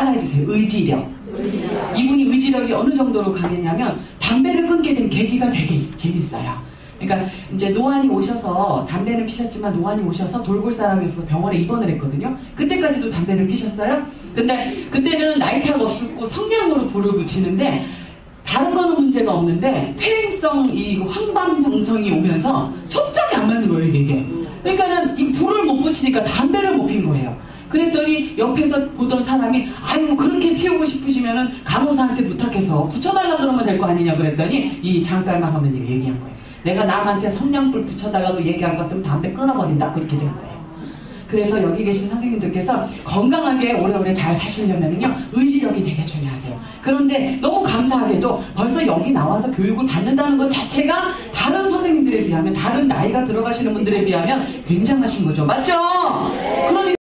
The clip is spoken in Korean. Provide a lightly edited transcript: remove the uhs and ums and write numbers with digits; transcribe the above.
따라해주세요. 의지력. 이분이 의지력이 어느 정도로 강했냐면 담배를 끊게 된 계기가 되게 재밌어요. 그러니까 이제 노안이 오셔서 담배는 피셨지만 노안이 오셔서 돌골사람이어서 병원에 입원을 했거든요. 그때까지도 담배를 피셨어요. 근데 그때는 나이타가 없고 성냥으로 불을 붙이는데 다른 거는 문제가 없는데 퇴행성 이 황반병성이 오면서 초점이 안 맞는 거예요 이게. 그러니까는 이 불을 못 붙이니까 담배를 못 핀 거예요. 그랬더니 옆에서 보던 사람이 아유 그렇게 피우고 싶으시면은 간호사한테 부탁해서 붙여달라 그러면 될 거 아니냐 그랬더니 이 장깔망 하면 얘기한 거예요. 내가 남한테 성냥불 붙여달라고 얘기한 것 같으면 담배 끊어버린다 그렇게 된 거예요. 그래서 여기 계신 선생님들께서 건강하게 오래오래 잘 사시려면요 의지력이 되게 중요하세요. 그런데 너무 감사하게도 벌써 여기 나와서 교육을 받는다는 것 자체가 다른 선생님들에 비하면 다른 나이가 들어가시는 분들에 비하면 굉장하신 거죠. 맞죠? 그러니까